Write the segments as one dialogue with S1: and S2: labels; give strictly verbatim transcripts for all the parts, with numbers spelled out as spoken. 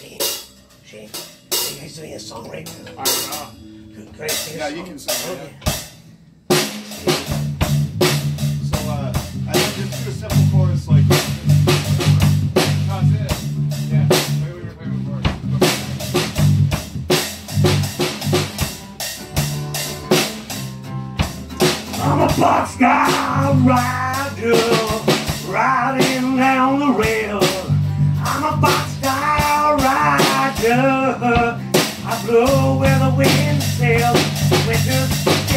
S1: Shane, Shane, are you guys doing a song right now?
S2: I don't know.
S1: Could, could I sing a
S2: Yeah,
S1: song?
S2: you can sing.
S1: Okay.
S2: Yeah. So uh, I just do a simple chorus like. That's it. Yeah. Play what you're playing before.
S1: I'm a boxcar rider, riding down the rail. I'm a boxcar rider, I blow where the wind sails. Winter's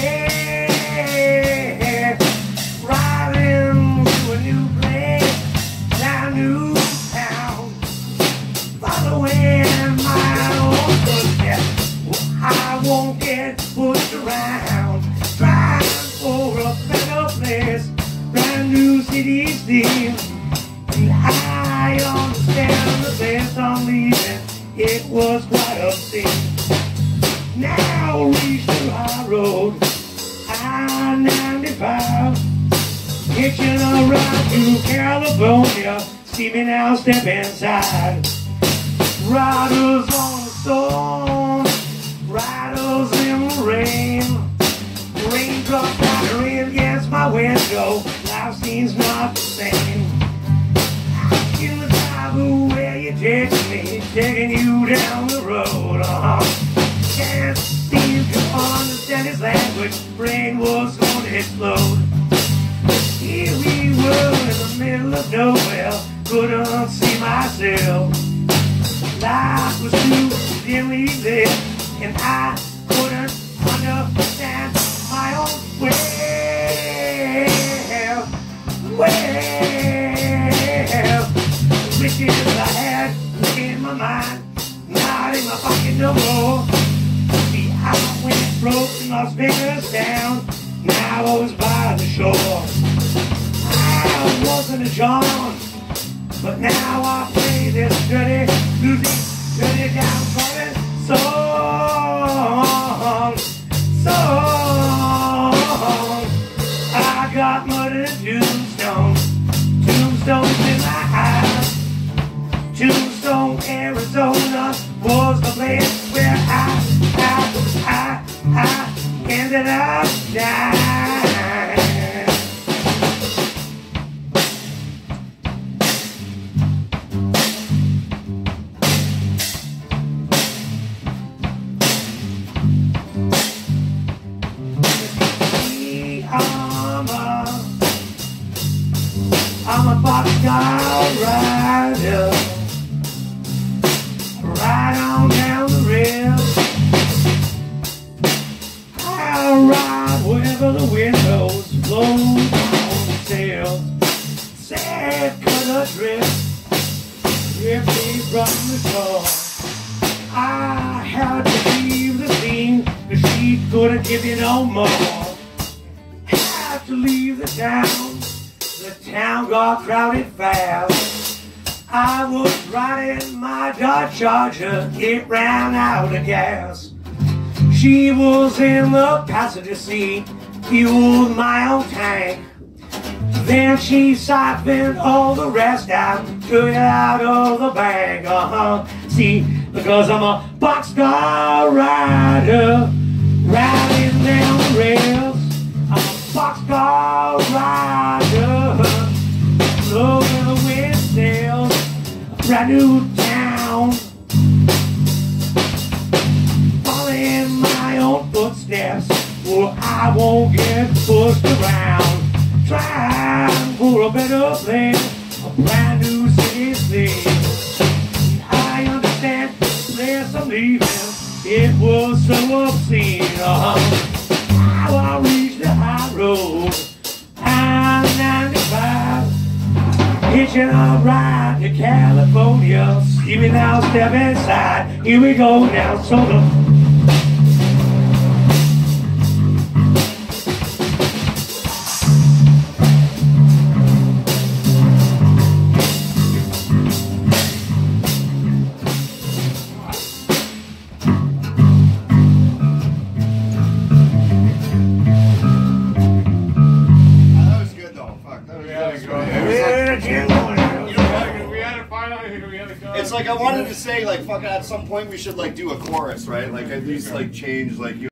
S1: day, riding to a new place, a new town, following my own footsteps. I won't get pushed around, trying for a better place, brand new city scene. And I understand the best I'm leaving, it was quite a scene. Now reach the high road, I ninety-five, hitching a ride to California, see me now step inside. Riders on the storm, riders in the rain, raindrops battering against my window, life seems not the same. In the driver where you take me, taking you down the road, uh-huh. Can't seem to understand his language, brain was going to explode. Here we were in the middle of nowhere, couldn't see myself. Life was too dimly lit, and I couldn't understand my own way. Well, the riches I had in my mind, not in my pocket no more. See, I went broke and lost fingers down, now I was by the shore. I wasn't a John, but now I play this dirty, bluesy, dirty downtrodden song, song. I got mud and tombstone, tombstones in my eyes. Tombstone, Arizona was the place where I, I, I, I ended up dying. I'm a boxcar rider, ride on down the rail. I ride wherever the windows blow down the sails. Sad cut adrift, drift me from the shore. I had to leave the scene, cause she couldn't give you no more. Had to leave the town, the town got crowded fast. I was riding my Dodge Charger, it ran out of gas. She was in the passenger seat, fueled my own tank. Then she siphoned all the rest out, took it out of the bag. Uh-huh. See, because I'm a boxcar rider, riding down the rails. I'm a boxcar rider, blowing the wind sails, a brand new town, following my own footsteps, well, I won't get pushed around, trying for a better place, a brand new city scene. I understand the place I'm leaving, it was so obscene. Uh-huh. Now I reach the high road, I ninety-five, hitching a ride to California. See me now, step inside. Here we go now, so the
S2: It's like I wanted to say like fucking at some point we should like do a chorus, right? Like at least like change like you.